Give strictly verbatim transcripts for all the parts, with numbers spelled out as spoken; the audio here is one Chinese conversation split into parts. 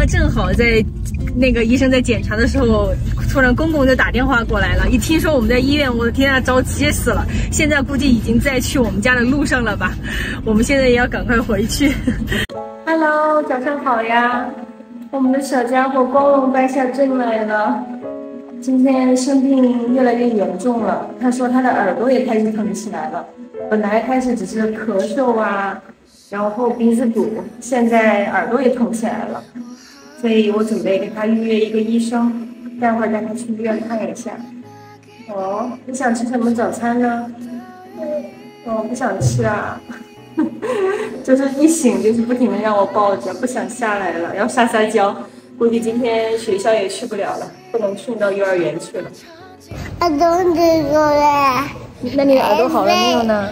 正好在那个医生在检查的时候，突然公公就打电话过来了。一听说我们在医院，我的天啊，着急死了！现在估计已经在去我们家的路上了吧？我们现在也要赶快回去。Hello， 早上好呀！我们的小家伙光荣搬下阵来了。今天生病越来越严重了，他说他的耳朵也开始疼起来了。本来开始只是咳嗽啊，然后鼻子堵，现在耳朵也疼起来了。所以我准备给他预约一个医生，待会儿带他去医院看一下。哦，你想吃什么早餐呢？哦，不想吃啊。就是一醒就是不停的让我抱着，不想下来了，要撒撒娇。估计今天学校也去不了了，不能送到幼儿园去了。 耳朵这个嘞？ 那你的耳朵好了没有呢？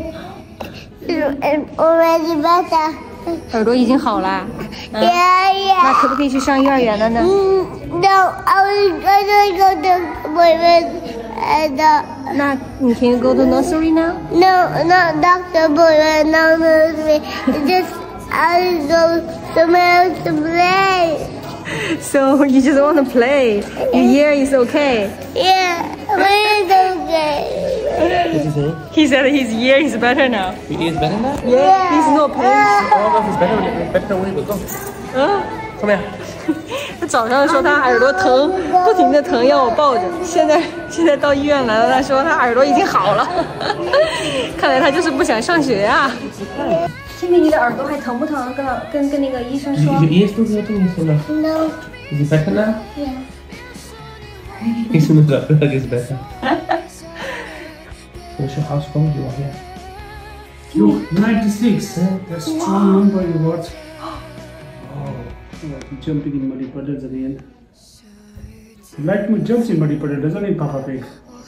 Already better。 耳朵已经好了。 嗯、yeah, yeah. 那可不可以去上幼儿园了呢？ 嗯 No, I was gonna go to appointment and. 那你 can you go to nursery now? No, not doctor appointment, no nursery. Just I go somewhere else to play. So you just want to play? Your ear is okay? Yeah, it's okay. What did he say? He said his ear is better now. Your ear is better now? Yeah, yeah. He's not pain. Oh, if it's better, better when we go. 嗯， Come here. 他早上说他耳朵疼，不停的疼，要我抱着。现在现在到医院来了，他说他耳朵已经好了。看来他就是不想上学啊。听听你的耳朵还疼不疼？跟老跟跟那个医生说。 Your ear still hurting, Isuna? No. Is it better now? Yeah. Isuna got like it's better. So show how strong you are here. You ninety-six. That's strong number you got. Oh, jumping in muddy puddles again. Lightmood jumps in muddy puddle, doesn't it, Papa Pig?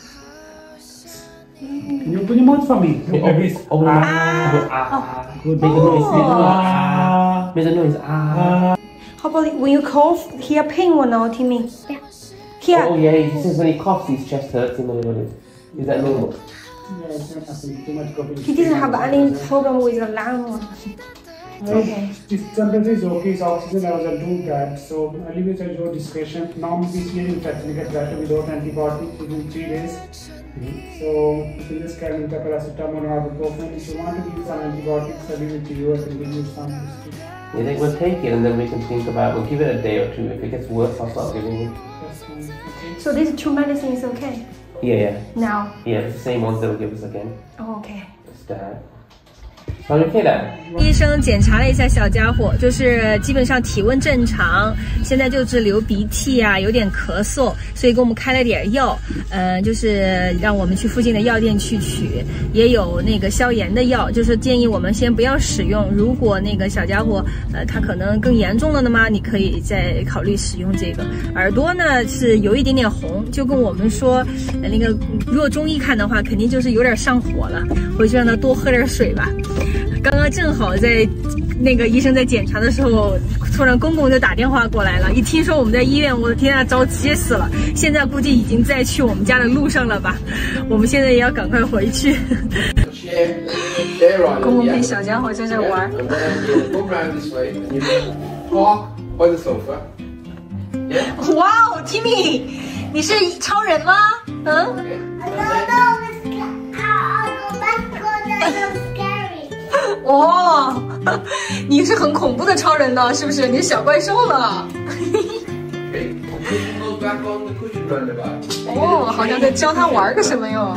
Can you open your mouth for me? Okay, Okay, oh, oh, ah, ah, good. Make a noise, make a noise. Make a noise, ah. How about when you cough, hear pain or no, Timmy? Yeah. Here. Oh yeah, he says when he coughs, his chest hurts him a little bit. Is that normal? Yeah, it's not happening. Too much coughing. He didn't have any problem with the lung. Okay. His temperature is okay, his oxygen levels are too bad, so I leave it at your discretion. Normally, this ear infection gets better without antibiotics within three days. Mm-hmm. So, you can just carry the paracetamol or ibuprofen. If you want to give some antibiotics, I leave it to you. I can give you some. Yeah, they will take it and then we can think about. We'll give it a day or two. If it gets worse, I'll start giving it. Okay. So these two medicines okay? Yeah, yeah. Now. Yeah, it's the same ones they'll give us again. Oh, okay. It's that. Are you okay, Dad? 医生检查了一下小家伙，就是基本上体温正常，现在就是流鼻涕啊，有点咳嗽，所以给我们开了点药，呃，就是让我们去附近的药店去取，也有那个消炎的药，就是建议我们先不要使用。如果那个小家伙，呃，他可能更严重了的嘛，你可以再考虑使用这个。耳朵呢是有一点点红，就跟我们说，呃、那个如果中医看的话，肯定就是有点上火了，回去让他多喝点水吧。刚刚正好在那个医生在检查的时候，突然公公就打电话过来了。一听说我们在医院，我的天啊，着急死了！现在估计已经在去我们家的路上了吧？我们现在也要赶快回去。公公陪小家伙在这玩。哇哦 ，Timmy， 你是超人吗？嗯。哦，你是很恐怖的超人呢，是不是？你是小怪兽了。哦，好像在教他玩个什么哟。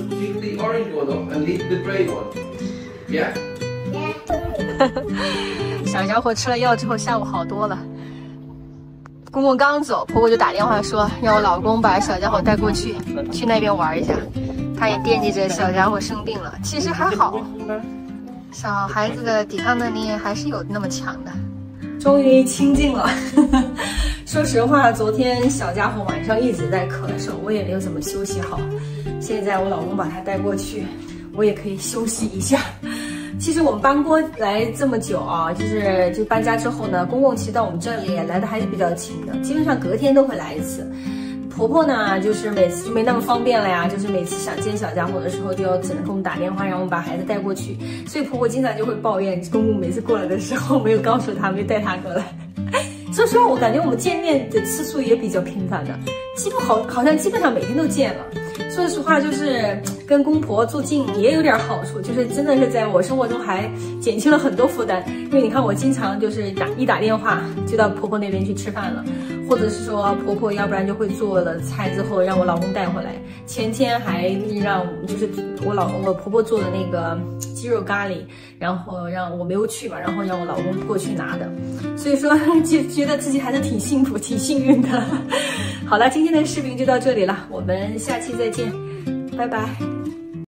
小家伙吃了药之后，下午好多了。公公刚走，婆婆就打电话说让我老公把小家伙带过去，去那边玩一下。他也惦记着小家伙生病了，其实还好。小孩子的抵抗能力还是有那么强的。终于清静了。说实话，昨天小家伙晚上一直在咳嗽，我也没有怎么休息好。现在我老公把他带过去，我也可以休息一下。其实我们搬过来这么久啊，就是就搬家之后呢，公公其实到我们这里来的还是比较勤的，基本上隔天都会来一次。婆婆呢，就是每次就没那么方便了呀，就是每次想见小家伙的时候，就要只能给我们打电话，让我们把孩子带过去。所以婆婆经常就会抱怨公公每次过来的时候没有告诉他，没带他过来。 说实话，我感觉我们见面的次数也比较频繁的，几乎好好像基本上每天都见了。说实话，就是跟公婆住近也有点好处，就是真的是在我生活中还减轻了很多负担。因为你看，我经常就是打一打电话就到婆婆那边去吃饭了，或者是说婆婆要不然就会做了菜之后让我老公带回来。前天还让就是我老我婆婆做的那个鸡肉咖喱，然后让我没有去嘛，然后让我老公过去拿的。所以说就觉得自己还是挺幸福、挺幸运的。好了，今天的视频就到这里了，我们下期再见，拜拜。